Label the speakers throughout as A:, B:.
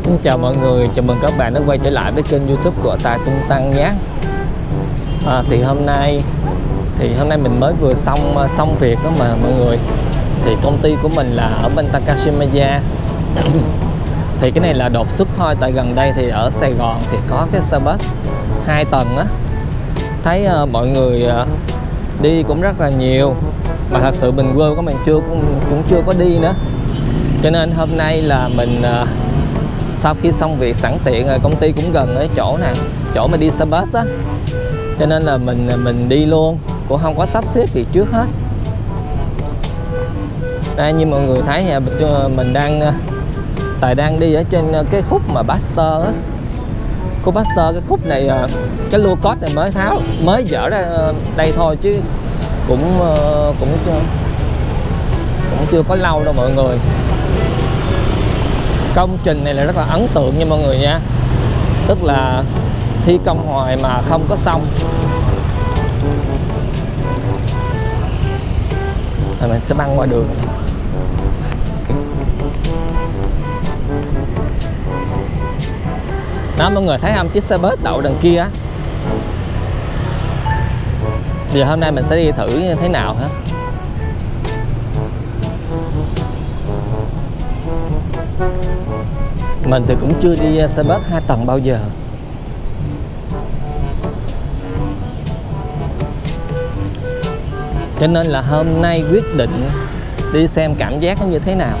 A: Xin chào mọi người, chào mừng các bạn đã quay trở lại với kênh YouTube của Tài Tung Tăng nhé. Thì hôm nay mình mới vừa xong việc đó mà mọi người. Thì công ty của mình là ở bên Takashimaya. Thì cái này là đột xuất thôi, tại gần đây thì ở Sài Gòn thì có cái xe bus 2 tầng á. Thấy mọi người đi cũng rất là nhiều, mà thật sự mình quên của mình cũng chưa có đi nữa. Cho nên hôm nay là mình sau khi xong việc sẵn tiện rồi, công ty cũng gần ở chỗ nè, chỗ mà đi xe bus á, cho nên là mình đi luôn, cũng không có sắp xếp gì trước hết. Đây, như mọi người thấy mình đang đi ở trên cái khúc mà Baxter á, khúc Baxter. Cái khúc này, cái low cost này mới dở ra đây thôi, chứ cũng chưa có lâu đâu mọi người. Công trình này là rất là ấn tượng nha mọi người nha, tức là thi công hoài mà không có xong. Rồi mình sẽ băng qua đường. Đó, mọi người thấy không, chiếc xe bus đậu đằng kia á. Giờ hôm nay mình sẽ đi thử như thế nào hả. Mình thì cũng chưa đi xe bus 2 tầng bao giờ. Cho nên là hôm nay quyết định đi xem cảm giác nó như thế nào.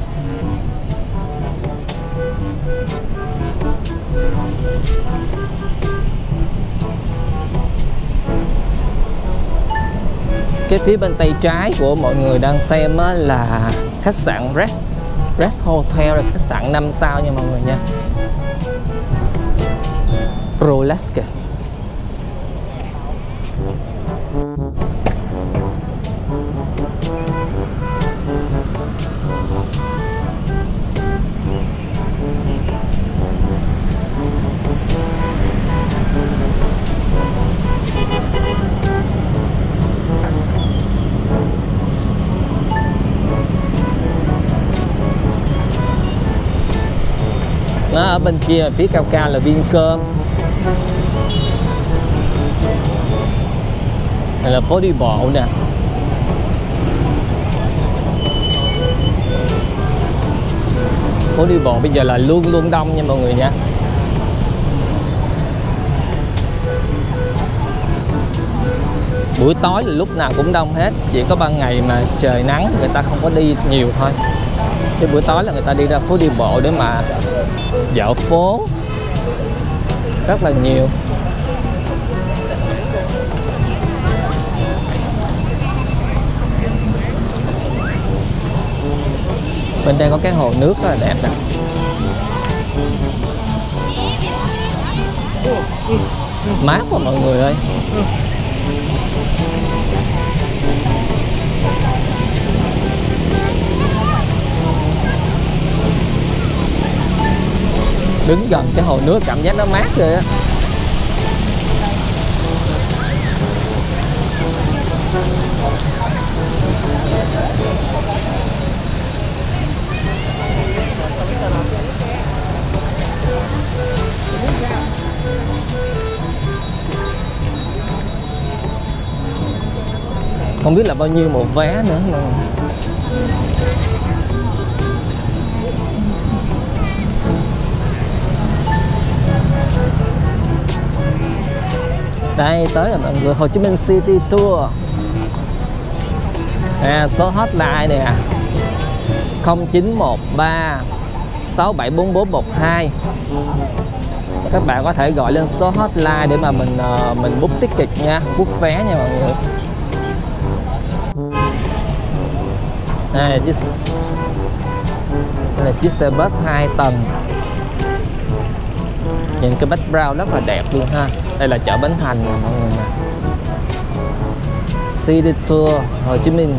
A: Cái phía bên tay trái của mọi người đang xem là khách sạn Rest Hotel, là khách sạn 5 sao nha mọi người nha. Rolex kìa. Đó, ở bên kia phía cao cao là Vincom. Này là phố đi bộ nè. Phố đi bộ bây giờ là luôn đông nha mọi người nha. Buổi tối là lúc nào cũng đông hết, chỉ có ban ngày mà trời nắng người ta không có đi nhiều thôi. Chứ buổi tối là người ta đi ra phố đi bộ để mà dạo phố rất là nhiều. Bên đây có cái hồ nước rất là đẹp nè. Mát quá mọi người ơi. Đứng gần cái hồ nước cảm giác nó mát rồi á. Không biết là bao nhiêu một vé nữa mà. Đây tới là mọi người, Hồ Chí Minh City Tour. Số hotline nè 0913 674412. Các bạn có thể gọi lên số hotline để mà mình book ticket nha, book vé nha mọi người. Đây là chiếc xe bus 2 tầng. Nhìn cái background rất là đẹp luôn ha. Đây là chợ Bến Thành nè mọi người nè. City Tour Hồ Chí Minh.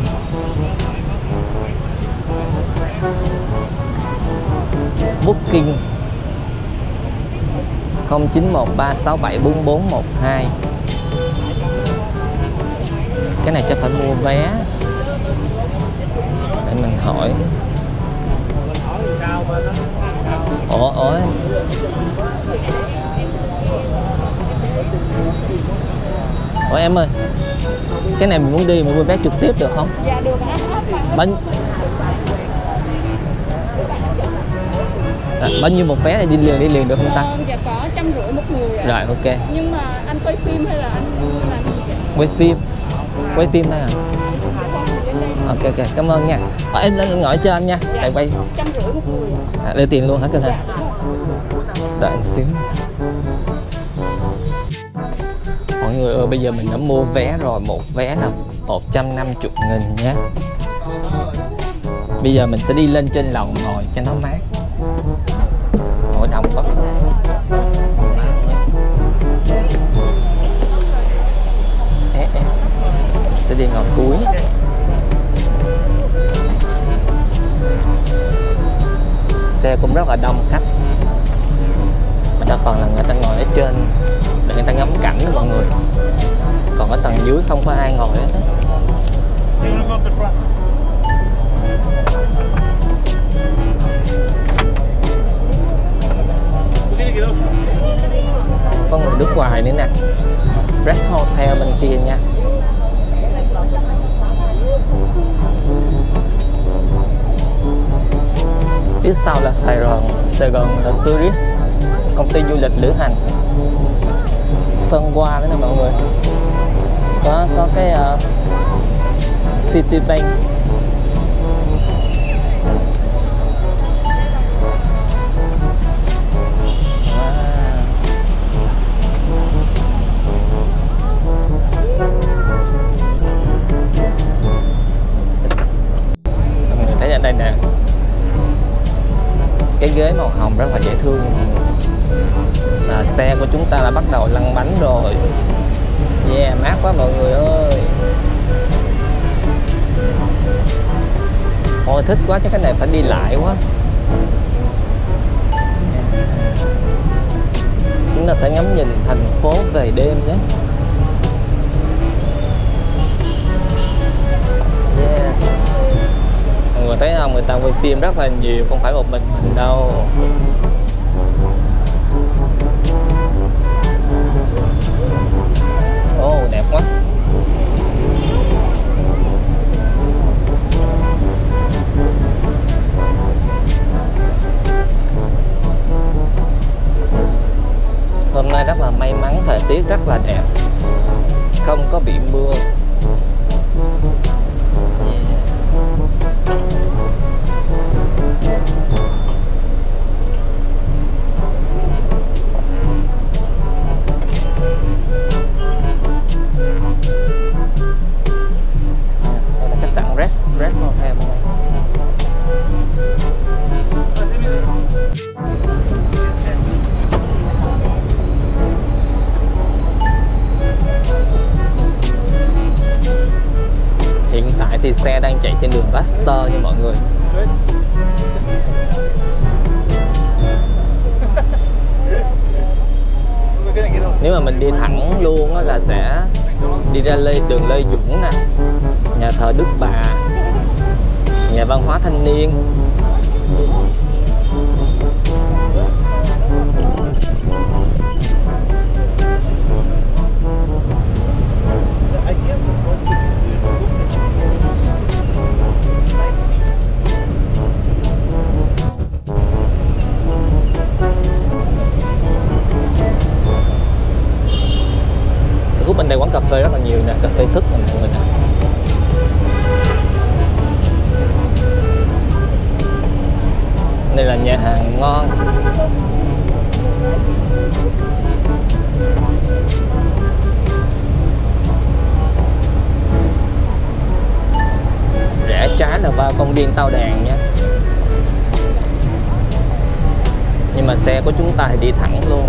A: Booking 0913674412. Cái này chắc phải mua vé. Để mình hỏi. Ủa em ơi, cái này mình muốn đi mình mua vé trực tiếp được không?
B: Dạ được ạ.
A: Bao nhiêu một vé này đi liền được không ta?
B: Dạ có 150 một người ạ.
A: Rồi ok.
B: Nhưng mà anh quay phim hay là anh làm gì vậy?
A: Quay phim thôi à? Ok cảm ơn nha. Em ngồi trên anh nha.
B: Dạ,
A: Để quay
B: 150 một người ạ.
A: đưa tiền luôn hả cơ thể?
B: Dạ.
A: Đợi một xíu. Mọi người ơi, bây giờ mình đã mua vé rồi, một vé là 150.000 nhé. Bây giờ mình sẽ đi lên trên lầu ngồi cho nó mát. Ngồi đông quá. Sẽ đi ngồi cuối. Xe cũng rất là đông khách. Mà đa phần là người ta ngồi ở trên để người ta ngắm cảnh đó mọi người. Còn ở tầng dưới không có ai ngồi hết á. Có người nước ngoài nữa nè. Rest Hotel bên kia nha. Phía sau là Sài Gòn là Tourist, công ty du lịch lữ hành. Sơn Qua đó nè mọi người. Có cái Citibank. Thấy ở đây nè, cái ghế màu hồng rất là dễ thương mọi người. Là xe của chúng ta đã bắt đầu lăn bánh rồi. Yeah, mát quá mọi người ơi. Ôi thích quá, chứ cái này phải đi lại quá. Chúng ta sẽ ngắm nhìn thành phố về đêm nhé. Yes. Mọi người thấy không, người ta quay phim rất là nhiều, không phải một mình đâu. Ồ, đẹp quá. Hôm nay rất là may mắn, thời tiết rất là đẹp, không có bị mưa. Đây là khách sạn Rest Hotel bên đây. Hiện tại thì xe đang chạy trên đường Pasteur nha mọi người. Nếu mà mình đi thẳng luôn á là sẽ đi ra đường Lê Duẩn nè, nhà thờ Đức Bà, nhà văn hóa thanh niên. Khúc bên đây quán cà phê rất là nhiều nè, cà phê thức nè mọi người nè. Đây là nhà hàng ngon. Rẽ trái là vào công viên Tao Đàn nha. Nhưng mà xe của chúng ta thì đi thẳng luôn.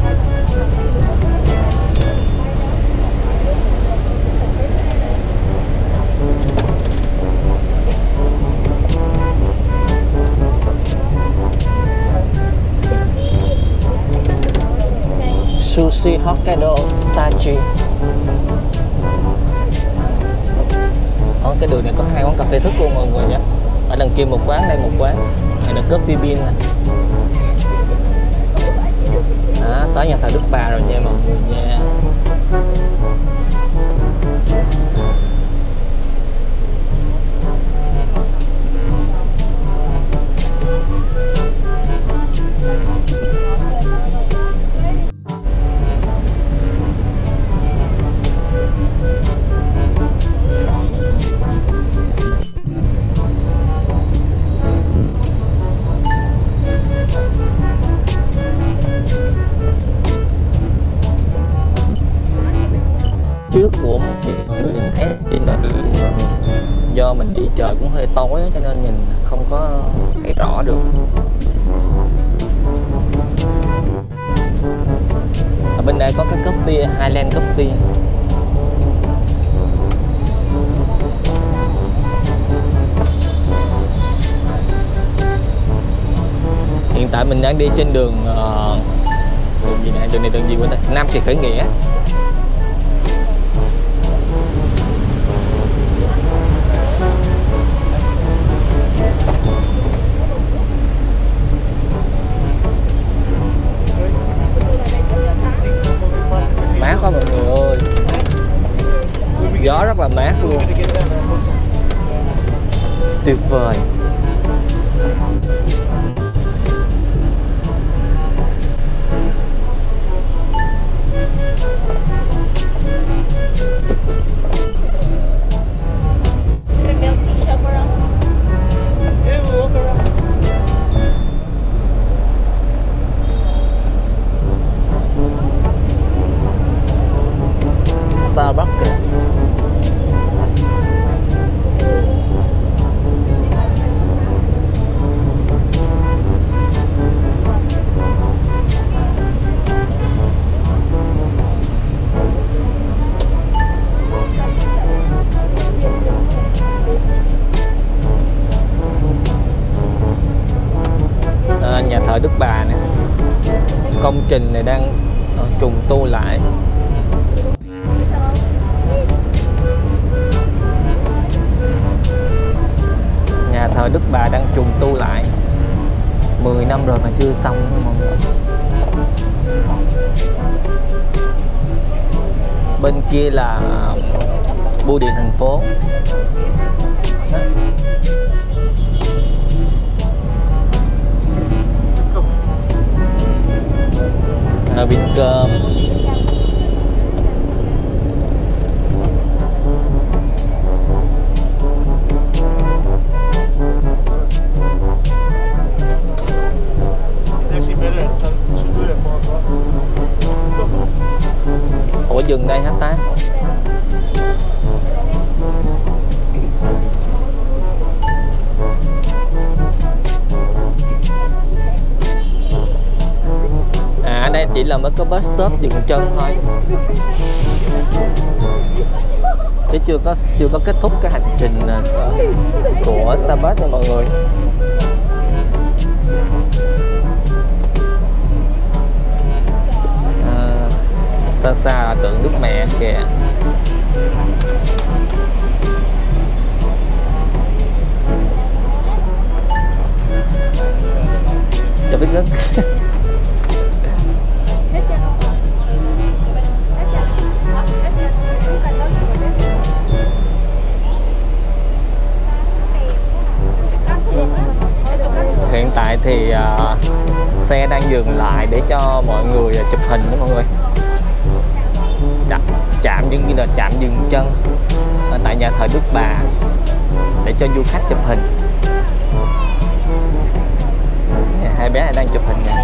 A: Sushi Hokkaido Sachi. Ở cái đường này có 2 quán cà phê thức luôn mọi người nhé. Ở đằng kia một quán, đây một quán. Này là Coffee Bean nè. thờ Đức Bà rồi nha mọi người nha. Trước của mình thấy do mình đi trời cũng hơi tối cho nên nhìn không có thấy rõ được. Ở bên đây có cái coffee Highland Coffee. Hiện tại mình đang đi trên đường đường gì này, đường này đường gì quên đây, Nam Kỳ Khởi Nghĩa. Mát quá mọi người ơi, gió rất là mát luôn, tuyệt vời. Starbucks kìa. Nhà thờ Đức Bà nè, công trình này đang trùng tu lại. Nhà thờ Đức Bà đang trùng tu lại 10 năm rồi mà chưa xong nữa mọi người. Bên kia là bưu điện thành phố. Đó. Vincom. Ủa dừng đây hả ta? À đây chỉ là mới có bus stop dừng chân thôi, chứ chưa có kết thúc cái hành trình của Starbucks này mọi người. Xa xa là tượng Đức Mẹ kìa. Cho biết rất. Hiện tại thì xe đang dừng lại để cho mọi người chụp hình đó mọi người. Chạm như là chạm dừng chân ở tại nhà thờ Đức Bà để cho du khách chụp hình. Hai bé này đang chụp hình nè.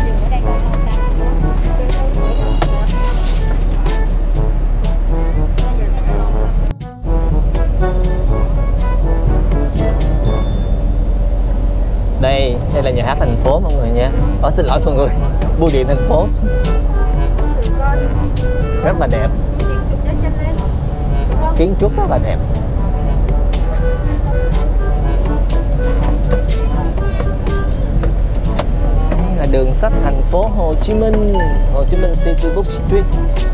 A: Đây là nhà hát thành phố mọi người nha. Xin lỗi mọi người, bưu điện thành phố. Rất là đẹp, kiến trúc rất là đẹp. Đây là đường sách thành phố Hồ Chí Minh City Book Street.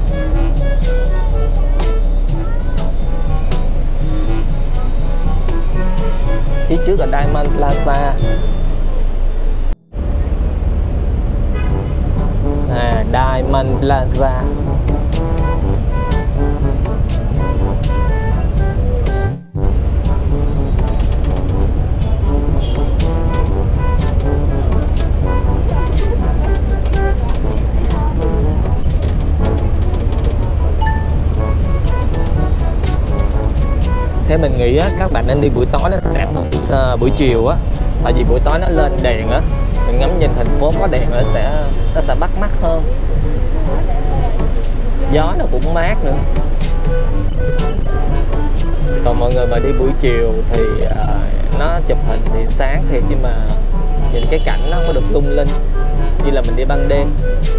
A: Phía trước là Diamond Plaza. Diamond Plaza. Thế mình nghĩ á, các bạn nên đi buổi tối nó sẽ đẹp hơn buổi chiều á, tại vì buổi tối nó lên đèn á, mình ngắm nhìn thành phố có đèn nó sẽ bắt mắt hơn, gió nó cũng mát nữa. Còn mọi người mà đi buổi chiều thì nó chụp hình thì sáng thiệt, nhưng mà nhìn cái cảnh nó không có được lung linh như là mình đi ban đêm.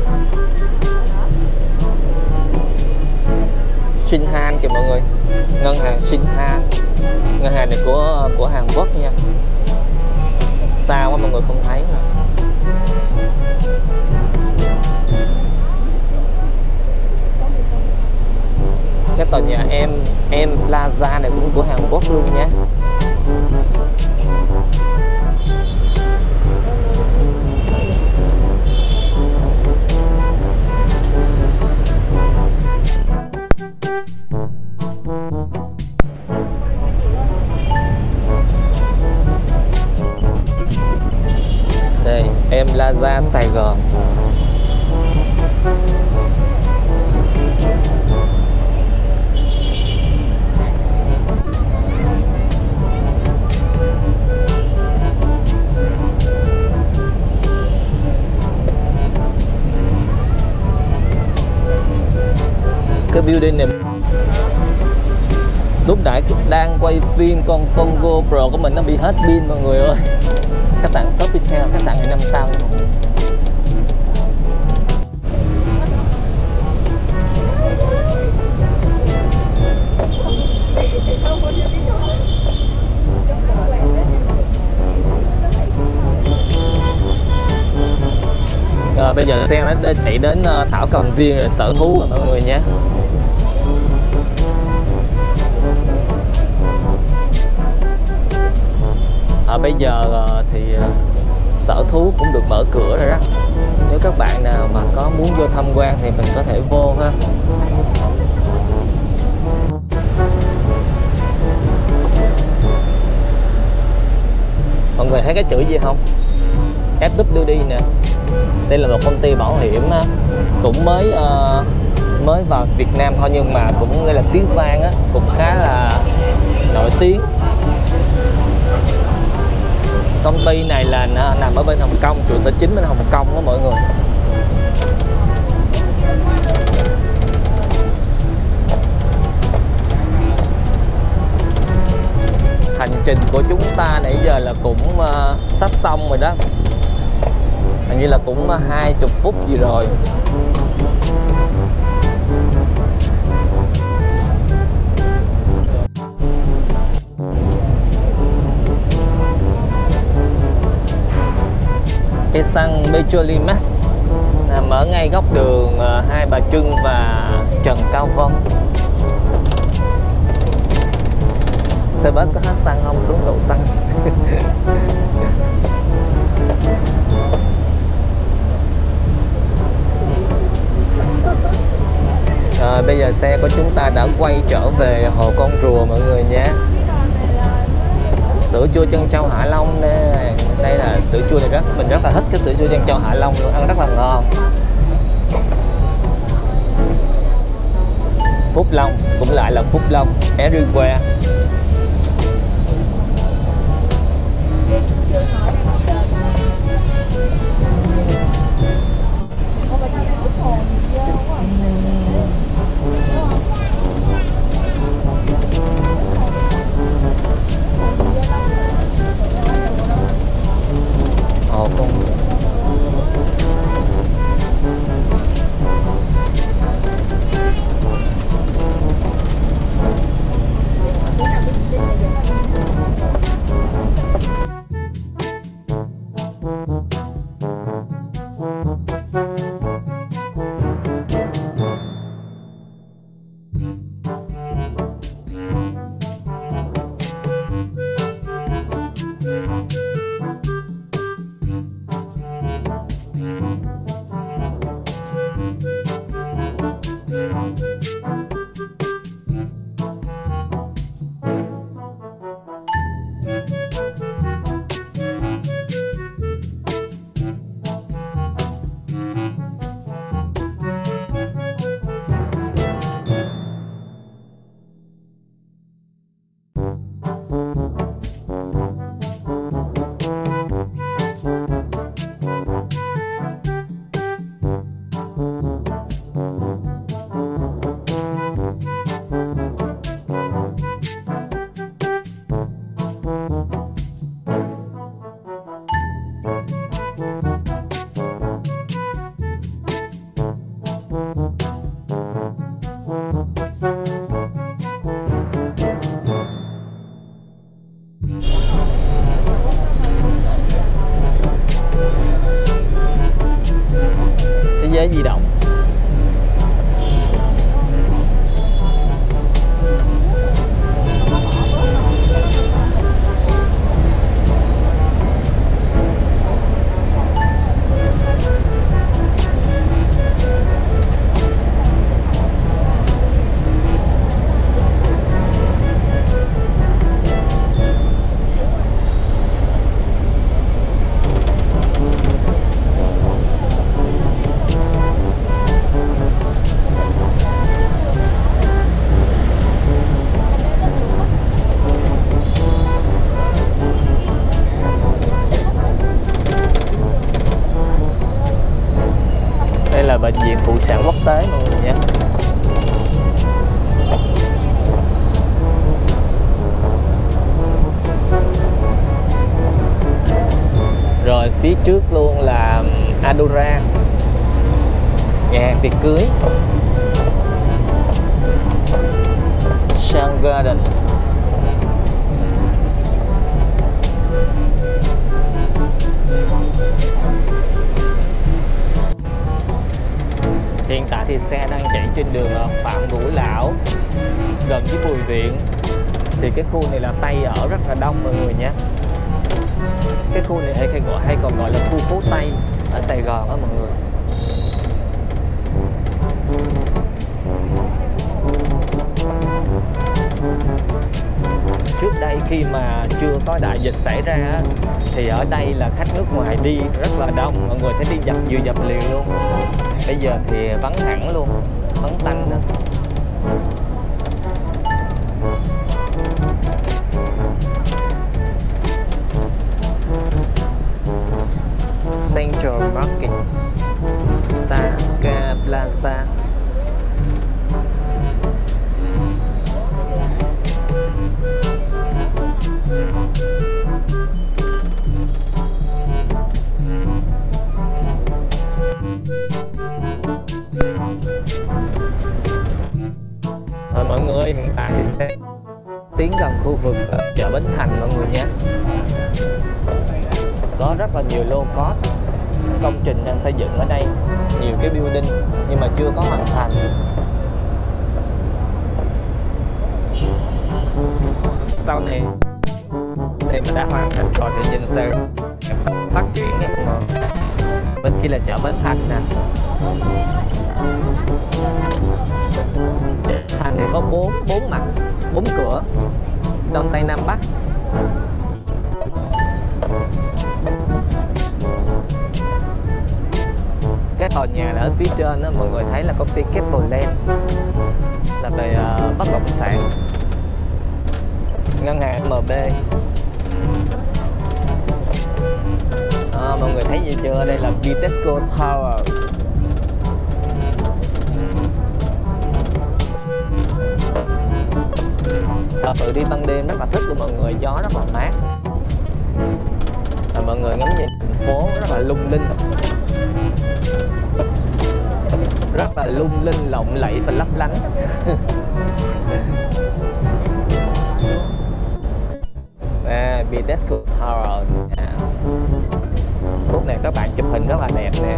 A: Shinhan kìa mọi người, ngân hàng Shinhan, ngân hàng này của Hàn Quốc nha. Xa quá mọi người không thấy rồi. Cái tòa nhà em Plaza này cũng của Hàn Quốc luôn nha. Đây, em Plaza Sài Gòn. Cái building này lúc nãy đang quay phim con GoPro của mình nó bị hết pin mọi người ơi. Khách sạn Sofitel, khách sạn 5 sao nha. Rồi bây giờ xe nó chạy đến thảo cầm viên rồi sở thú rồi mọi người nhé. Bây giờ thì sở thú cũng được mở cửa rồi đó. Nếu các bạn nào mà có muốn vô tham quan thì mình có thể vô ha. Mọi người thấy cái chữ gì không? FWD nè. Đây là một công ty bảo hiểm cũng mới vào Việt Nam thôi, nhưng mà cũng gọi là tiếng vang á, cũng khá là nổi tiếng. Công ty này là nằm ở bên Hồng Kông, trụ sở chính bên Hồng Kông đó mọi người. Hành trình của chúng ta nãy giờ là cũng sắp xong rồi đó. Hình như là cũng 20 phút gì rồi. Cây xăng Petrolimax nằm ở ngay góc đường Hai Bà Trưng và Trần Cao Vân. Xe bus có hết xăng không? Xuống đổ xăng. Rồi bây giờ xe của chúng ta đã quay trở về Hồ Con Rùa mọi người nhé. Sữa chua trân châu Hạ Long nè. Đây là sữa chua này mình rất là thích cái sữa chua trân châu Hạ Long luôn, ăn rất là ngon. Phúc Long cũng lại là Phúc Long everywhere. tế mọi người nha. Rồi phía trước luôn là Adora, nhà hàng tiệc cưới, Sun Garden. Hiện tại thì xe đang chạy trên đường Phạm Ngũ Lão gần với Bùi Viện. Thì cái khu này là Tây ở rất là đông mọi người nhé. Cái khu này hay còn gọi là khu phố Tây ở Sài Gòn đó mọi người. Trước đây khi mà chưa có đại dịch xảy ra thì ở đây là khách nước ngoài đi rất là đông, mọi người thấy đi dập dìu dập liền luôn. Bây giờ thì vắng hẳn luôn, vắng tanh đó. Central Market, Taka Plaza. Mọi người hiện tại thì sẽ tiến gần khu vực chợ Bến Thành mọi người nhé. Có rất là nhiều lô cót công trình đang xây dựng ở đây, nhiều cái building nhưng mà chưa có hoàn thành. Sau này mà đã hoàn thành rồi thì nhìn sẽ phát triển. Bên kia là chợ Bến Thành nè. Chợ Thành thì có bốn mặt, 4 cửa, Đông Tây Nam Bắc. Cái tòa nhà là ở phía trên đó, mọi người thấy là công ty Capitol là về bất động sản, ngân hàng MB. Mọi người thấy gì chưa? Đây là Vitesco Tower. Thật sự đi ban đêm rất là thích luôn mọi người, gió rất là mát. Mọi người ngắm nhìn thành phố rất là lung linh, rất là lung linh, lộng lẫy và lấp lánh. Vitesco Tower. Khúc này các bạn chụp hình rất là đẹp nè.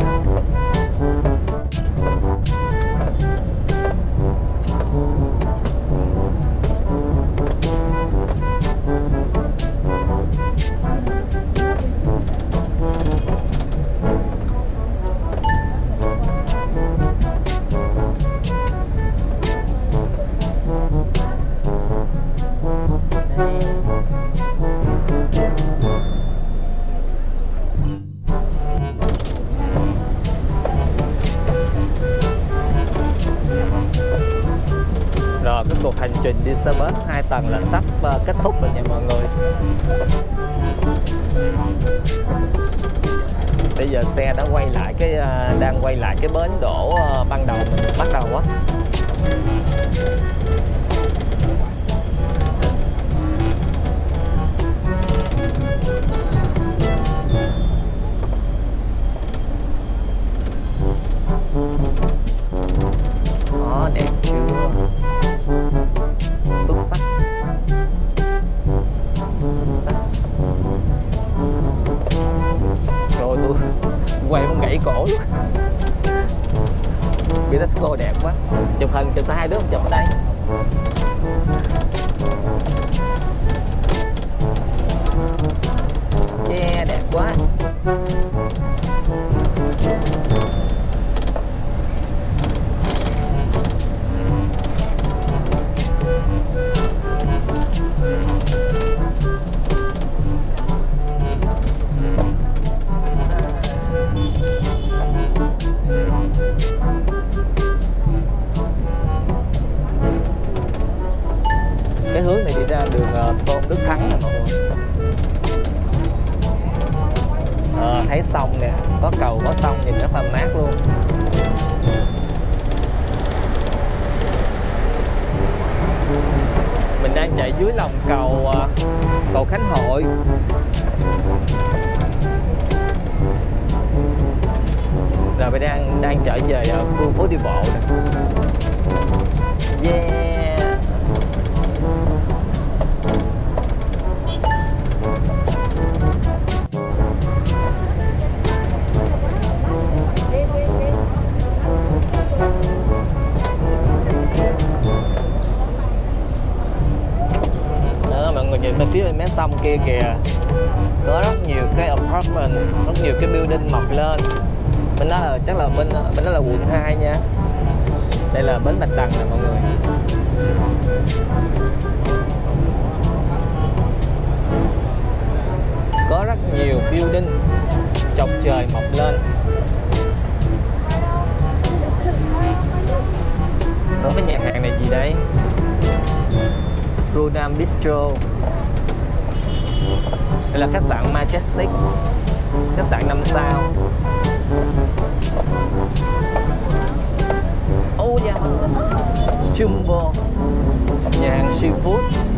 A: Cái cuộc hành trình đi xe bus 2 tầng là sắp kết thúc rồi nha mọi người. Bây giờ xe đã quay lại đang quay lại cái bến đỗ ban đầu mình bắt đầu á. Đó, đẹp chưa? Xuất sắc. Rồi tôi quay muốn gãy cổ luôn. Vitesco đẹp quá. Chụp hình cho hai đứa chụp ở đây. Yeah, đẹp quá. Cái hướng này đi ra đường Tôn Đức Thắng nè mọi người. Thấy sông nè, có cầu có sông nhìn rất là mát luôn. chạy dưới lòng cầu Khánh Hội. Rồi bây đang trở về khu phố đi bộ nè. Yeah. Đó, mọi người nhìn bên phía bên mé sông kia kìa, có rất nhiều cái apartment, rất nhiều cái building mọc lên. Bên đó là chắc là bên đó là quận 2 nha. Đây là bến Bạch Đằng nè mọi người. Có rất nhiều building chọc trời mọc lên. Đó, cái nhà hàng này gì đây? Brunam Bistro. Đây là khách sạn Majestic, khách sạn 5 sao. Oh yeah, Jumbo, nhà hàng seafood.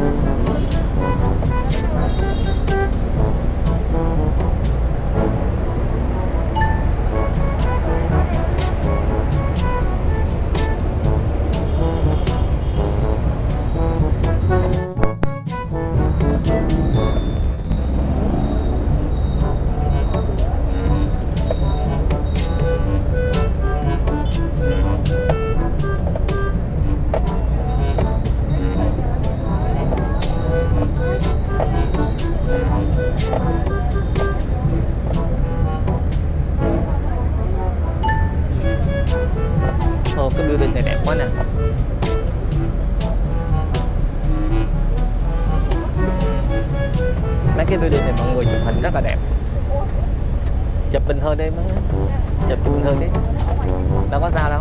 A: Cái building này đẹp quá nè. Mấy cái building này mọi người chụp hình rất là đẹp. Chụp bình thường đi mới. Chụp bình thường đi. Đâu có sao đâu.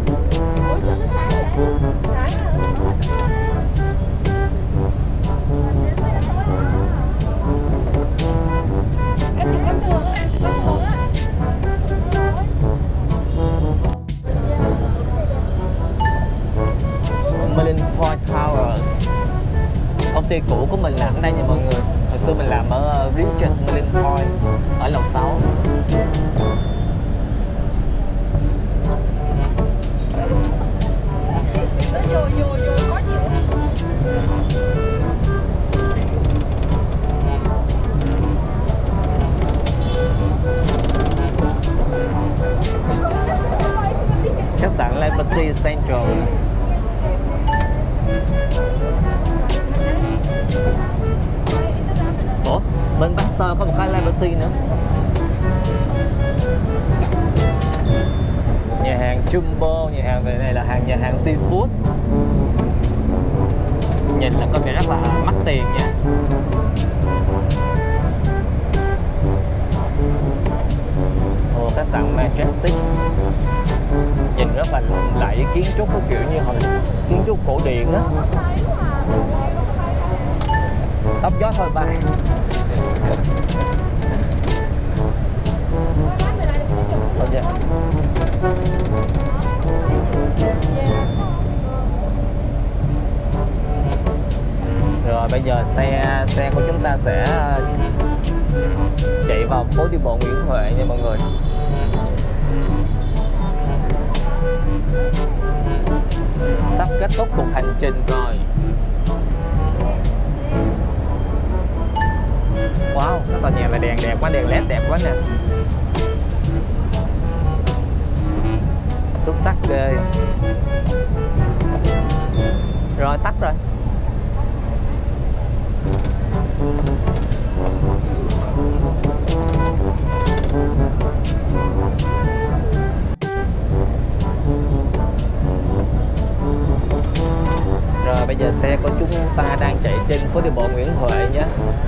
A: Millen Point Tower. Công ty cũ của mình làm ở đây nha mọi người. Hồi xưa mình làm ở Richard Millen Point ở lầu 6. Khách sạn Liberty Central. Ủa, bên Baxter có một cái Liberty nữa. Nhà hàng Jumbo, nhà hàng về này là nhà hàng seafood. Nhìn là có vẻ rất là mắc tiền nha. Ồ, khách sạn Majestic. Nhìn rất là lộng lẫy, kiến trúc có kiểu như hồi kiến trúc cổ điển á. Tóc gió thôi ba. Rồi bây giờ xe của chúng ta sẽ chạy vào phố đi bộ Nguyễn Huệ nha mọi người. Sắp kết thúc cuộc hành trình rồi. Wow, cái tòa nhà này đèn đẹp quá, đèn led đẹp quá nè. Xuất sắc ghê. Rồi tắt rồi. Rồi bây giờ xe của chúng ta đang chạy trên phố đi bộ Nguyễn Huệ nhé.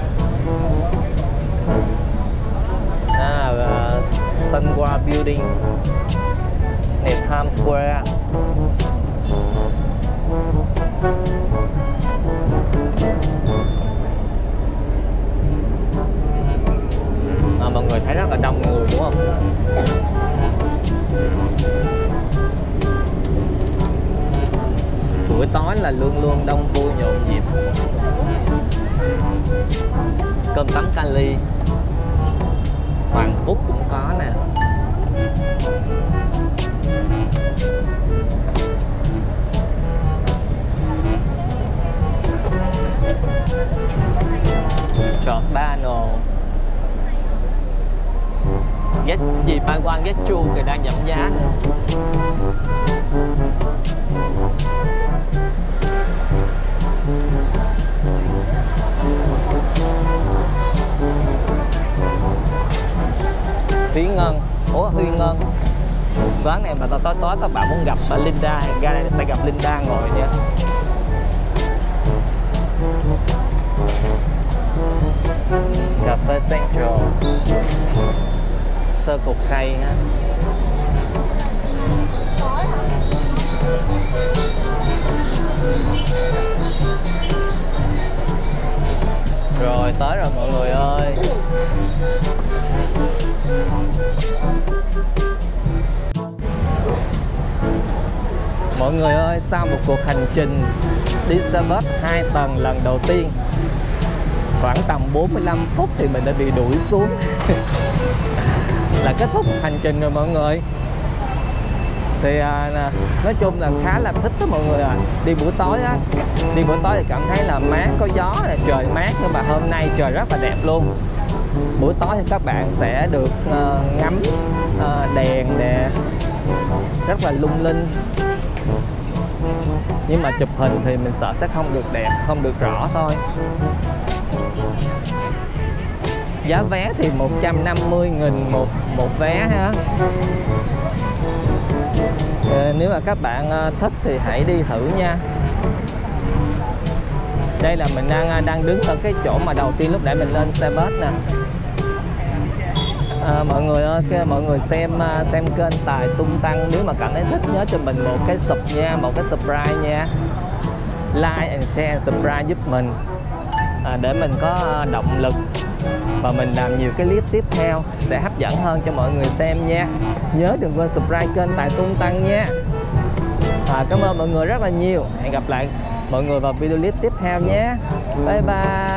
A: Sunwa Building này, Times Square. Mọi người thấy rất là đông người đúng không? buổi tối là luôn luôn đông vui nhộn nhịp. Cơm tấm Cali, Hoàng Phúc cũng có nè. Giordano, Get gì Buy One Get Two thì đang giảm giá nữa. Huy Ngân, ủa Huy Ngân, quán này mà tối tối các bạn muốn gặp Linda, ra đây phải gặp Linda ngồi nha. Cà phê Central, Circle K ha. Rồi tới rồi mọi người ơi. Mọi người ơi, sau một cuộc hành trình đi xe bus 2 tầng lần đầu tiên, khoảng tầm 45 phút thì mình đã bị đuổi xuống là kết thúc hành trình rồi mọi người. Thì nói chung là khá là thích đó mọi người ạ. Đi buổi tối á, đi buổi tối thì cảm thấy là mát, có gió, là trời mát, nhưng mà hôm nay trời rất là đẹp luôn. Buổi tối thì các bạn sẽ được ngắm đèn nè, rất là lung linh. Nhưng mà chụp hình thì mình sợ sẽ không được đẹp, không được rõ thôi. Giá vé thì 150.000 một vé ha. Nếu mà các bạn thích thì hãy đi thử nha. Đây là mình đang đứng ở cái chỗ mà đầu tiên lúc nãy mình lên xe bus nè. Mọi người ơi, mọi người xem kênh Tài Tung Tăng, nếu mà cảm thấy thích nhớ cho mình một cái sub nha, một cái subscribe nha. Like and share, subscribe giúp mình để mình có động lực và mình làm nhiều cái clip tiếp theo sẽ hấp dẫn hơn cho mọi người xem nha. Nhớ đừng quên subscribe kênh Tài Tung Tăng nha. Cảm ơn mọi người rất là nhiều. Hẹn gặp lại mọi người vào video clip tiếp theo nhé. Bye bye.